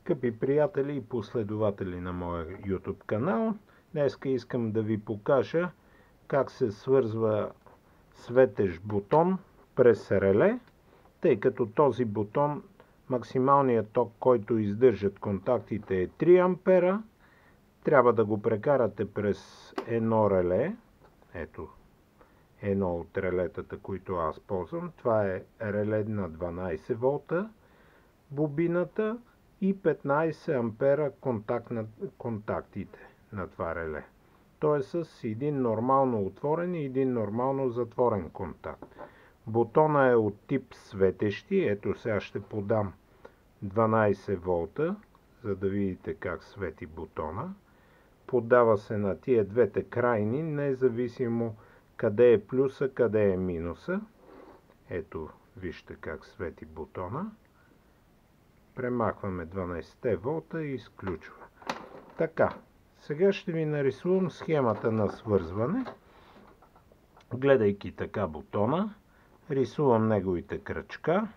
Скъпи приятели и последователи на моя YouTube канал, днес искам да ви покажа как се свързва светещ бутон през реле, тъй като този бутон, максималният ток, който издържат контактите е 3 ампера, трябва да го прекарате през едно реле. Ето едно от релетата, които аз ползвам. Това е реле на 12 волта, бобината и 15 ампера контактите на това реле. То е с един нормално отворен и един нормално затворен контакт. Бутона е от тип светещи. Ето сега ще подам 12 волта, за да видите как свети бутона. Подава се на тия двете крайни, независимо къде е плюса, къде е минуса. Ето вижте как свети бутона. Премахваме 12 волта и изключва. Така, сега ще ви нарисувам схемата на свързване. Гледайки така бутона, рисувам неговите кръчка.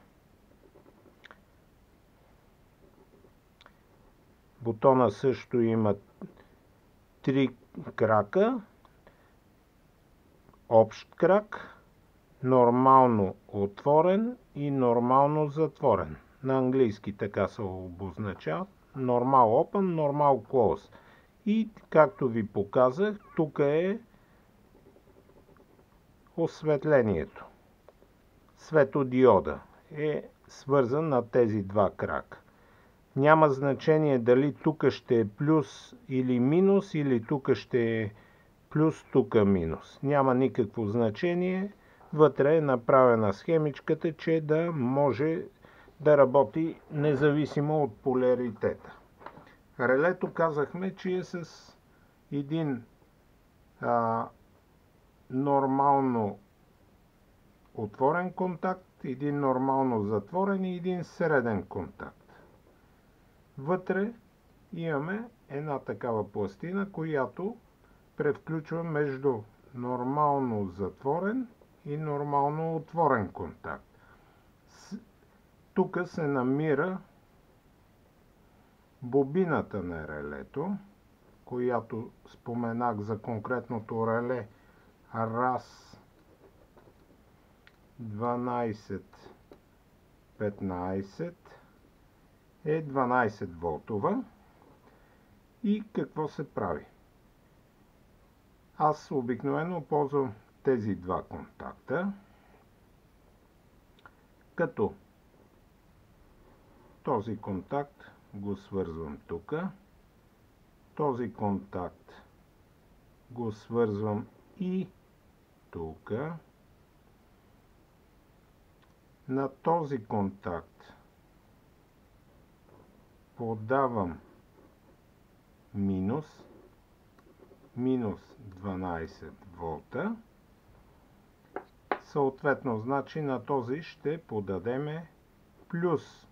Бутона също има 3 крака. Общ крак, нормално отворен и нормално затворен. На английски така се обозначава. Normal Open, Normal Close. И както ви показах, тук е осветлението. Светодиода е свързан на тези два крака. Няма значение дали тук ще е плюс или минус, или тук ще е плюс, тук минус. Няма никакво значение. Вътре е направена схемичката, че да може да работи независимо от поляритета. Релето казахме, че е с един нормално отворен контакт, един нормално затворен и един среден контакт. Вътре имаме една такава пластина, която превключва между нормално затворен и нормално отворен контакт. Тук се намира бобината на релето, която споменах за конкретното реле RAS 1215 е 12 волтова. И какво се прави? Аз обикновено ползвам тези два контакта, като този контакт го свързвам тук, този контакт го свързвам и тук, на този контакт подавам минус 12 волта. Съответно, значи на този ще подадеме плюс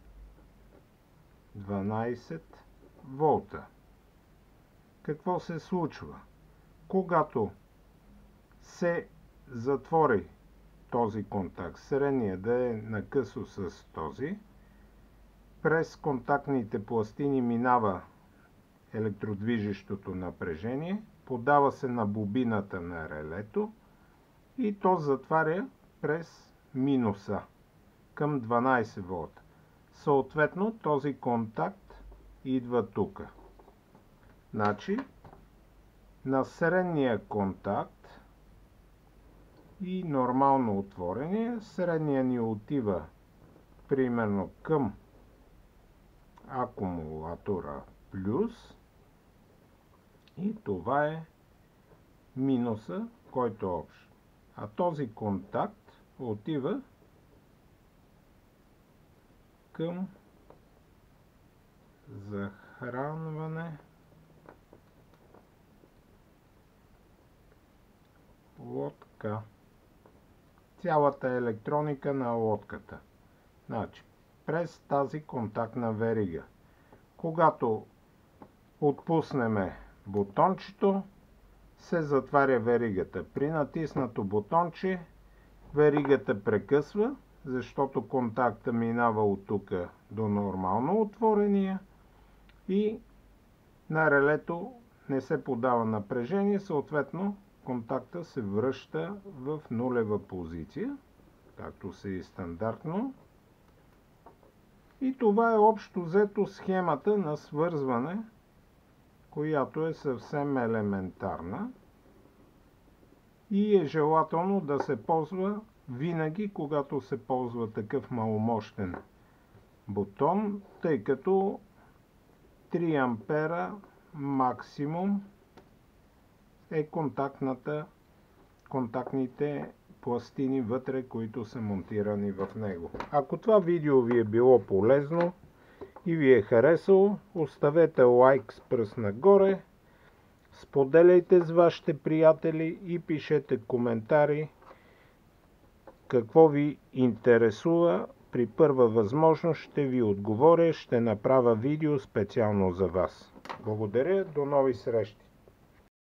12 волта. Какво се случва? Когато се затвори този контакт, средния да е накъсо с този, през контактните пластини минава електродвижещото напрежение, подава се на бобината на релето и то затваря през минуса към 12 волта. Съответно, този контакт идва тук. Значи, на средния контакт и нормално отворения, средния ни отива примерно към акумулатора плюс и това е минуса, който е общ. А този контакт отива към захранване лодка. Цялата електроника на лодката. Значи, през тази контактна верига. Когато отпуснеме бутончето, се затваря веригата. При натиснато бутонче веригата прекъсва, защото контакта минава от тук до нормално отворения и на релето не се подава напрежение, съответно контакта се връща в нулева позиция, както се и стандартно. И това е общо взето схемата на свързване, която е съвсем елементарна и е желателно да се ползва винаги, когато се ползва такъв маломощен бутон, тъй като 3 ампера максимум е контактните пластини вътре, които са монтирани в него. Ако това видео ви е било полезно и ви е харесало, оставете лайк с пръст нагоре, споделяйте с вашите приятели и пишете коментари какво ви интересува. При първа възможност ще ви отговоря, ще направя видео специално за вас. Благодаря, до нови срещи!